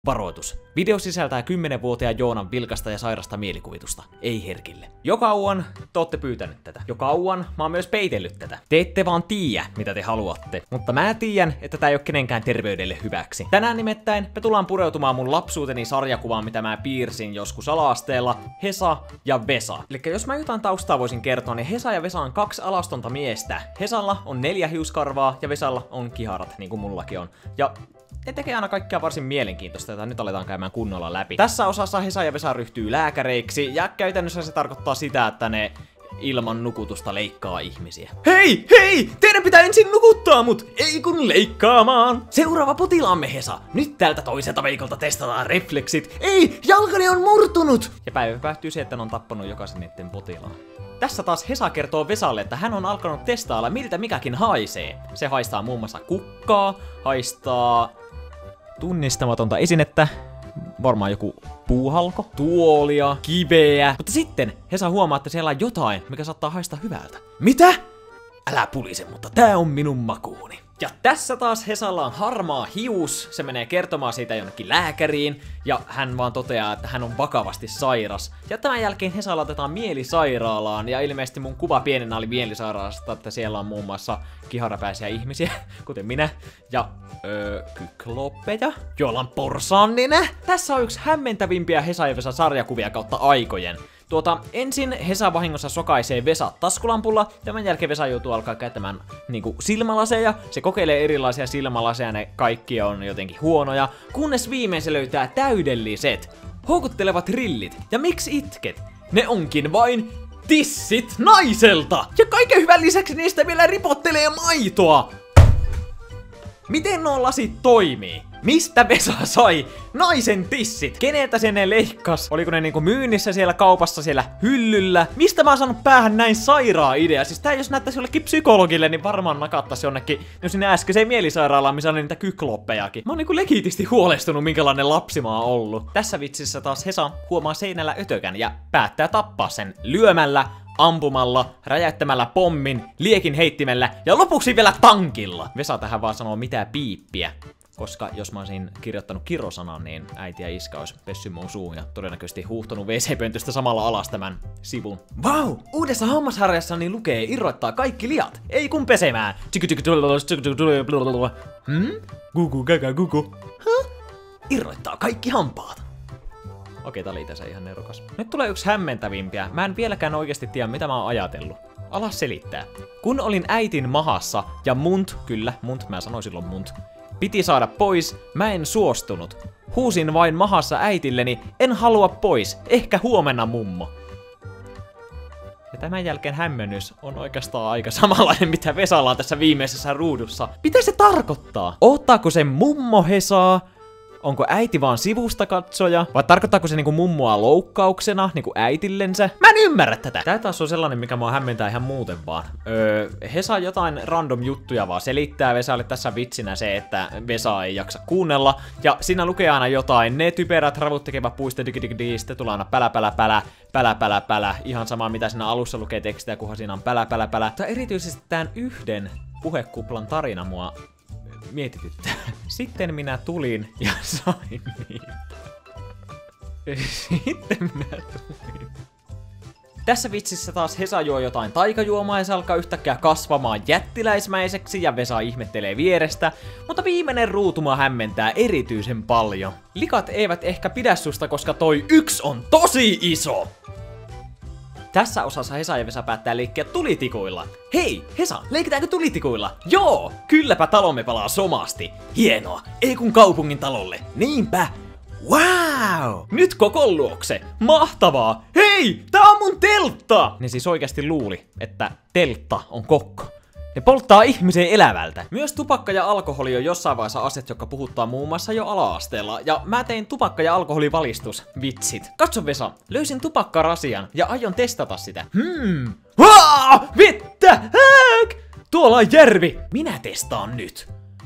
Varoitus. Video sisältää 10-vuotiaan Joonan vilkasta ja sairasta mielikuvitusta. Ei herkille. Jo kauan te ootte pyytänyt tätä. Jo kauan mä oon myös peitellyt tätä. Te ette vaan tiedä, mitä te haluatte. Mutta mä tiedän, että tää ei oo kenenkään terveydelle hyväksi. Tänään nimittäin me tullaan pureutumaan mun lapsuuteni sarjakuvaan, mitä mä piirsin joskus ala-asteella. Hesa ja Vesa. Elikkä jos mä jotain taustaa voisin kertoa, niin Hesa ja Vesa on 2 alastonta miestä. Hesalla on 4 hiuskarvaa ja Vesalla on kiharat, niin kuin mullakin on. Ja ne tekee aina kaikkea varsin mielenkiintoista, jota nyt aletaan käymään kunnolla läpi. Tässä osassa Hesa ja Vesa ryhtyy lääkäreiksi, ja käytännössä se tarkoittaa sitä, että ne ilman nukutusta leikkaa ihmisiä. Hei! Hei! Teidän pitää ensin nukuttaa mut! Ei kun leikkaamaan! Seuraava potilaamme, Hesa. Nyt tältä toiselta veikolta testataan refleksit. Ei! Jalkani on murtunut! Ja päivä päättyy siihen, että ne on tappanut jokaisen niiden potilaan. Tässä taas Hesa kertoo Vesalle, että hän on alkanut testailla, miltä mikäkin haisee. Se haistaa muun muassa kukkaa, haistaa tunnistamatonta esinettä, varmaan joku puuhalko, tuolia, kiveä. Mutta sitten Hesa huomaa, että siellä on jotain, mikä saattaa haistaa hyvältä. Mitä? Älä pulise, mutta tää on minun makuuni. Ja tässä taas Hesalla on harmaa hius, se menee kertomaan siitä jonnekin lääkäriin, ja hän vaan toteaa, että hän on vakavasti sairas. Ja tämän jälkeen Hesa laitetaan mielisairaalaan, ja ilmeisesti mun kuva pienenä oli mielisairaalasta, että siellä on muun muassa kiharapäisiä ihmisiä, kuten minä, ja kykloppeja, joilla on porsaannine. Tässä on yksi hämmentävimpiä Hesa ja Vesa sarjakuvia kautta aikojen. Ensin Hesa vahingossa sokaisee Vesa taskulampulla, tämän jälkeen Vesa joutuu alkaa käyttämään niinku silmälaseja, se kokeilee erilaisia silmälaseja, ne kaikki on jotenkin huonoja, kunnes viimein se löytää täydelliset, houkuttelevat rillit. Ja miksi itket? Ne onkin vain tissit naiselta! Ja kaiken hyvän lisäksi niistä vielä ripottelee maitoa! Miten nuo lasit toimii? Mistä Vesa sai naisen tissit? Keneltä se ne leikkas? Oliko ne niinku myynnissä siellä kaupassa siellä hyllyllä? Mistä mä oon saanut päähän näin sairaa idea? Siis tää jos näyttäisi jollekin psykologille, niin varmaan nakattaisi jonnekin sinne äskeiseen mielisairaalaan, missä oli niitä kykloppejakin. Mä oon niinku legitisti huolestunut, minkälainen lapsi mä oon ollut. Tässä vitsissä taas Hesa huomaa seinällä ötökän ja päättää tappaa sen lyömällä, ampumalla, räjäyttämällä pommin, liekin heittimellä ja lopuksi vielä tankilla. Vesa tähän vaan sanoo mitään piippiä. Koska jos mä olisin kirjoittanut kirosanan, niin äiti ja iskä olisi pessy mun suun ja todennäköisesti huuhtonut WC-pöntöstä samalla alas tämän sivun. Vau! Uudessa hammasharjassani lukee irrottaa kaikki liat. Ei kun pesemään. Gugu gaga gugu. Irrottaa kaikki hampaat. Okei, tää oli tässä ihan nerokas. Nyt tulee yksi hämmentävimpiä. Mä en vieläkään oikeasti tiedä, mitä mä oon ajatellut. Alas selittää. Kun olin äitin mahassa ja mä sanoin silloin munt, piti saada pois, mä en suostunut. Huusin vain mahassa äitilleni, en halua pois, ehkä huomenna mummo. Ja tämän jälkeen hämmennys on oikeastaan aika samanlainen, mitä Vesalla on tässä viimeisessä ruudussa. Mitä se tarkoittaa? Ottaako se mummo Hesaa? Onko äiti vaan sivusta katsoja? Vai tarkoittaako se niinku mummoa loukkauksena, niinku äitillensä? Mä en ymmärrä tätä! Tää taas on sellainen, mikä mua hämmentää ihan muuten vaan. Hesa jotain random juttuja vaan selittää Vesalle tässä vitsinä se, että Vesa ei jaksa kuunnella. Ja siinä lukee aina jotain, ne typerät ravut tekevät puista digdigdi, sitten tulee aina pälä. Ihan sama mitä siinä alussa lukee tekstiä, kunhan siinä on pälä. Mutta erityisesti tämän yhden puhekuplan tarina mua mietityttää. Sitten minä tulin ja sain niitä. Tässä vitsissä taas Hesa juo jotain taikajuomaa ja se alkaa yhtäkkiä kasvamaan jättiläismäiseksi ja Vesa ihmettelee vierestä, mutta viimeinen ruutuma hämmentää erityisen paljon. Likat eivät ehkä pidä susta, koska toi yksi on tosi iso! Tässä osassa Hesa ja Vesa päättää leikkiä tulitikuilla. Hei, Hesa, leikitäänkö tulitikuilla? Joo, kylläpä talomme palaa somasti. Hienoa, ei kun kaupungin talolle. Niinpä. Wow! Nyt koko luokse. Mahtavaa. Hei, tää on mun teltta! Ne siis oikeasti luuli, että teltta on kokko. Ne polttaa ihmisen elävältä. Myös tupakka ja alkoholi on jossain vaiheessa asiat, jotka puhuttaa muun muassa jo ala-asteella. Ja mä tein tupakka- ja alkoholivalistus. Vitsit. Katso Vesa, löysin tupakkarasian ja aion testata sitä. Vettä! Tuolla on järvi! Minä testaan nyt.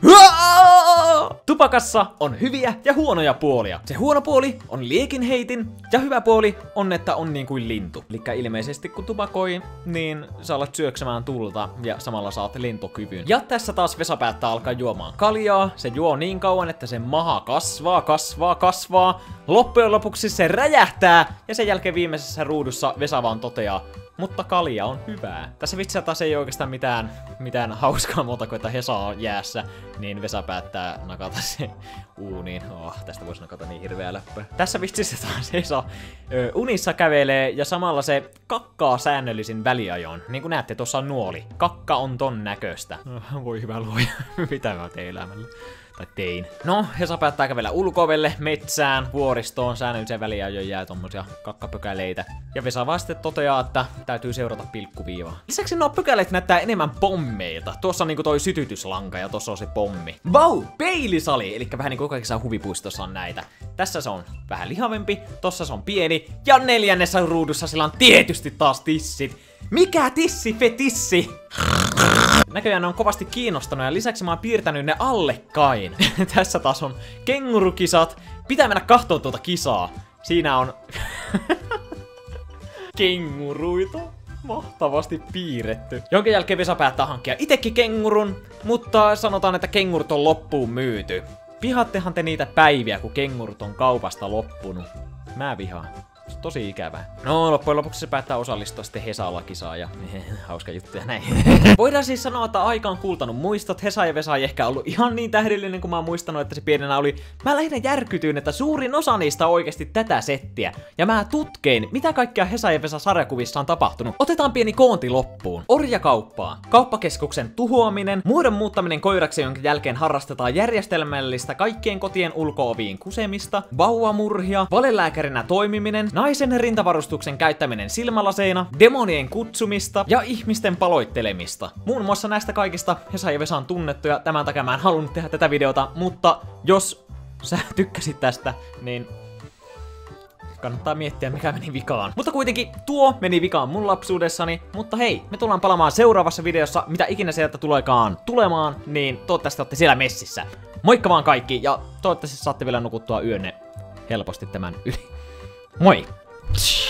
Tupakassa on hyviä ja huonoja puolia. Se huono puoli on liekinheitin ja hyvä puoli on, että on niin kuin lintu. Elikkä ilmeisesti kun tupakoi, niin sä alat syöksemään tulta ja samalla saat lentokyvyn. Ja tässä taas Vesa päättää alkaa juomaan kaljaa. Se juo niin kauan, että sen maha kasvaa. Loppujen lopuksi se räjähtää ja sen jälkeen viimeisessä ruudussa Vesa vaan toteaa, mutta kalja on hyvää. Tässä vitsissä taas ei oikeastaan mitään hauskaa muuta kuin, että Hesa on jäässä, niin Vesa päättää nakata se uuniin. Tästä voisi nakata niin hirveä läppä. Tässä vitsissä taas Hesa unissa kävelee ja samalla se kakkaa säännöllisin väliajoin. Niin kuin näette, tuossa on nuoli. Kakka on ton näköistä. Voi hyvä luoja. Mitä mä teen elämällä? Tai tein. No, Hesa päättää kävellä ulko-ovelle, metsään, vuoristoon, säännölliseen väliajoin jää tommosia kakkapökäleitä. Ja Vesa vaan sitten toteaa, että täytyy seurata pilkkuviivaa. Lisäksi nuo pökäleet näyttää enemmän pommeilta. Tuossa on niinku toi sytytyslanka ja tossa on se pommi. Vau! Peilisali! Elikkä vähän niinku kaikissa huvipuistossa on näitä. Tässä se on vähän lihavempi, tossa se on pieni. Ja neljännessä ruudussa sillä on tietysti taas tissit. Mikä tissi? Näköjään ne on kovasti kiinnostanut ja lisäksi mä oon piirtänyt ne allekkain. Tässä taas on kengurukisat. Pitää mennä kahtoon tuota kisaa. Siinä on kenguruita. Mahtavasti piirretty. Jonka jälkeen Vesa päättää hankkia itekin kengurun, mutta sanotaan, että kengurut on loppuun myyty. Vihaattehan te niitä päiviä, kun kengurut on kaupasta loppunut. Mä vihaan. Tosi ikävää. No, loppujen lopuksi se päättää osallistua sitten Hesalla-kisaan ja hauska juttu ja näin. Voidaan siis sanoa, että aika on kultanut muistot. Hesa ja Vesa ei ehkä ollut ihan niin tähdellinen kuin mä oon muistanut, että se pienenä oli. Mä lähinnä järkytyin, että suurin osa niistä on oikeasti tätä settiä. Ja mä tutkein, mitä kaikkea Hesa ja Vesa sarjakuvissa on tapahtunut. Otetaan pieni koonti loppuun. Orjakauppaa. Kauppakeskuksen tuhoaminen. Muodon muuttaminen koiraksi, jonka jälkeen harrastetaan järjestelmällistä kaikkien kotien ulko-oviin kusemista. Vauvamurhia. Valelääkärinä toimiminen. Naisen rintavarustuksen käyttäminen silmälaseina, demonien kutsumista ja ihmisten paloittelemista. Muun muassa näistä kaikista Hesa ja Vesa on tunnettu ja tämän takia mä en halunnut tehdä tätä videota, mutta jos sä tykkäsit tästä, niin kannattaa miettiä mikä meni vikaan. Mutta kuitenkin tuo meni vikaan mun lapsuudessani, mutta hei, me tullaan palaamaan seuraavassa videossa, mitä ikinä sieltä tuleekaan tulemaan, niin toivottavasti olette siellä messissä. Moikka vaan kaikki ja toivottavasti saatte vielä nukuttua yönne helposti tämän yli. Moi!